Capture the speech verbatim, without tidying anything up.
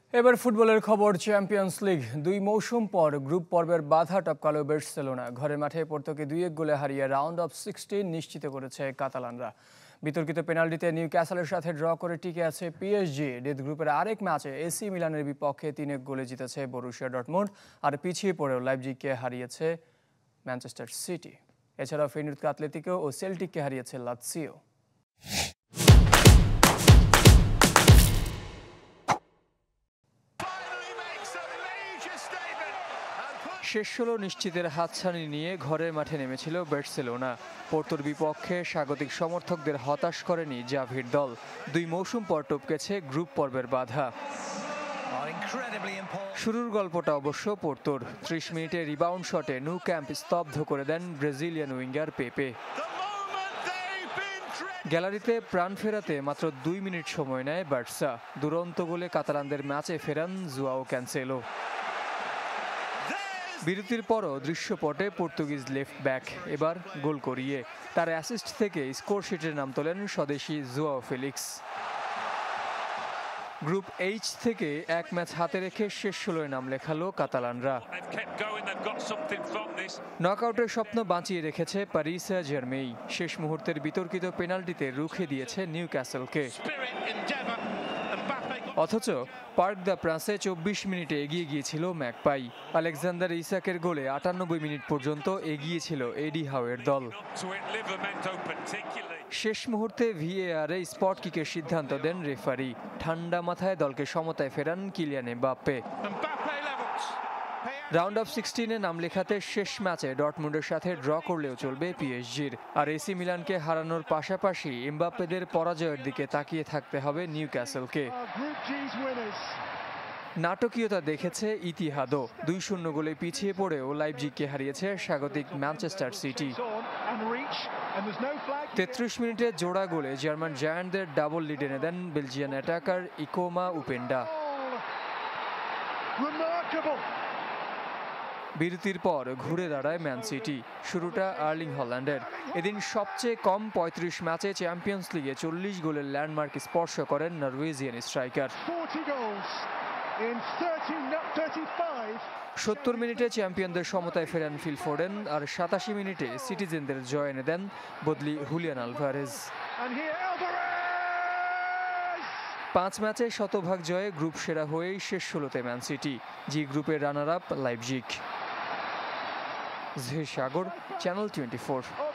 এবার ফুটবলের খবর। চ্যাম্পিয়ন্স লিগ দুই মৌসুম পর গ্রুপ পর্বের বাধা টপকালো বার্সেলোনা। ঘরের মাঠে পোর্তোকে দুই এক গোলে হারিয়ে রাউন্ড অফ সিক্সটিন নিশ্চিত করেছে কাতালানরা। বিতর্কিত পেনাল্টিতে নিউক্যাসলের সাথে ড্র করে টিকে আছে পিএসজি। ডেথ গ্রুপের আরেক ম্যাচে এসি মিলানের বিপক্ষে তিন এক গোলে জিতেছে বরুসিয়া ডর্টমুন্ড, আর পিছিয়ে পড়েও লাইপজিগকে হারিয়েছে ম্যানচেস্টার সিটি। এছাড়াও ফেইনুর্দ আতলেতিকো ও সেল্টিককে হারিয়েছে লাৎসিও। শেষ ষোলো নিশ্চিতের হাতছানি নিয়ে ঘরের মাঠে নেমেছিল বার্সেলোনা। পোর্তোর বিপক্ষে স্বাগতিক সমর্থকদের হতাশ করেনি জাভির দল। দুই মৌসুম পর টপকেছে গ্রুপ পর্বের বাধা। শুরুর গল্পটা অবশ্য পোর্তোর। ত্রিশ মিনিটে রিবাউন্ড শটে ন্যু ক্যাম্প স্তব্ধ করে দেন ব্রাজিলিয়ান উইঙ্গার পেপে। গ্যালারিতে প্রাণ ফেরাতে মাত্র দুই মিনিট সময় নেয় বার্সা। দুরন্ত গোলে কাতালানদের ম্যাচে ফেরান জুয়াও ক্যান্সেলো। বিরতির পরও দৃশ্যপটে পর্তুগিজ লেফট ব্যাক এবার গোল করিয়ে তার অ্যাসিস্ট থেকে স্কোরশিটের নাম তোলেন স্বদেশি জুয়াও ফেলিক্স। গ্রুপ এইচ থেকে এক ম্যাচ হাতে রেখে শেষ ষোলোয় নাম লেখালো কাতালানরা। নকআউটের স্বপ্ন বাঁচিয়ে রেখেছে প্যারিস সাঁ জার্মেই। শেষ মুহূর্তের বিতর্কিত পেনাল্টিতে রুখে দিয়েছে নিউক্যাসলকে। অথচ পার্ক দ্য প্রান্সে চব্বিশ মিনিটে এগিয়ে গিয়েছিল ম্যাকপাই। আলেকজান্ডার ইসাকের গোলে আটানব্বই মিনিট পর্যন্ত এগিয়ে ছিল এডি হাওয়ের দল। শেষ মুহূর্তে ভিএআরে স্পট কিকের সিদ্ধান্ত দেন রেফারি। ঠান্ডা মাথায় দলকে সমতায় ফেরান কিলিয়ান এমবাপ্পে। রাউন্ড অফ সিক্সটিনে নাম লেখাতে শেষ ম্যাচে ডর্টমুন্ডের সাথে ড্র করলেও চলবে পিএসজির। আর এসি মিলানকে হারানোর পাশাপাশি এমবাপ্পেদের পরাজয়ের দিকে তাকিয়ে থাকতে হবে নিউক্যাসলকে। নাটকীয়তা দেখেছে ইতিহাদও। দুই শূন্য গোলে পিছিয়ে পড়েও লাইপজিগকে হারিয়েছে স্বাগতিক ম্যানচেস্টার সিটি। তেত্রিশ মিনিটে জোড়া গোলে জার্মান জায়ান্টদের ডাবল লিড এনে দেন বেলজিয়ান অ্যাটাকার ইকোমা উপেন্ডা। বিরতির পর ঘুরে দাঁড়ায় ম্যান সিটি। শুরুটা আর্লিং হল্যান্ডের। এদিন সবচেয়ে কম পঁয়ত্রিশ ম্যাচে চ্যাম্পিয়ন্স লিগে চল্লিশ গোলের ল্যান্ডমার্ক স্পর্শ করেন নরওয়েজিয়ান স্ট্রাইকার। সত্তর মিনিটে চ্যাম্পিয়নদের সমতায় ফেরান ফিল ফোডেন, আর সাতাশি মিনিটে সিটিজেনদের জয় এনে দেন বদলি হুলিয়ান আলভারেজ। পাঁচ ম্যাচে শতভাগ জয়ে গ্রুপ সেরা হয়েই শেষ ষোলোতে ম্যান সিটি। জি গ্রুপের runner up Leipzig. Sagar, channel twenty four.